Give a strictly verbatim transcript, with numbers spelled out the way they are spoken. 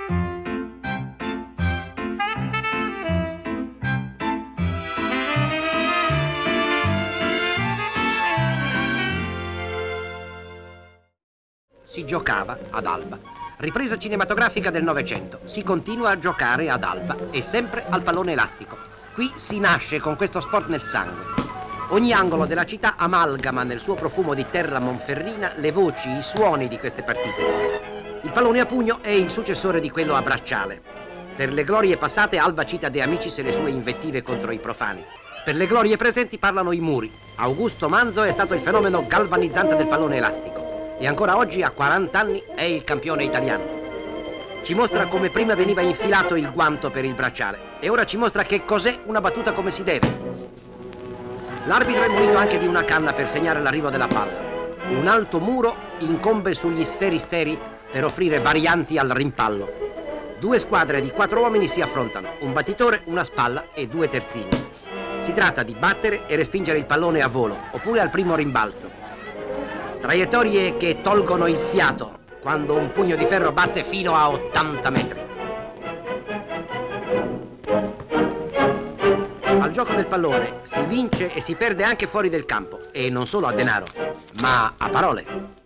Si giocava ad Alba. Ripresa cinematografica del Novecento. Si continua a giocare ad Alba e sempre al pallone elastico. Qui si nasce con questo sport nel sangue. Ogni angolo della città amalgama nel suo profumo di terra monferrina le voci, i suoni di queste partite. Il pallone a pugno è il successore di quello a bracciale. Per le glorie passate Alba cita De Amicis e le sue invettive contro i profani. Per le glorie presenti parlano i muri. Augusto Manzo è stato il fenomeno galvanizzante del pallone elastico. E ancora oggi, a quaranta anni, è il campione italiano. Ci mostra come prima veniva infilato il guanto per il bracciale e ora ci mostra che cos'è una battuta come si deve. L'arbitro è munito anche di una canna per segnare l'arrivo della palla. Un alto muro incombe sugli sferisteri per offrire varianti al rimpallo. Due squadre di quattro uomini si affrontano, un battitore, una spalla e due terzini. Si tratta di battere e respingere il pallone a volo, oppure al primo rimbalzo. Traiettorie che tolgono il fiato quando un pugno di ferro batte fino a ottanta metri. Al gioco del pallone si vince e si perde anche fuori del campo, e non solo a denaro, ma a parole.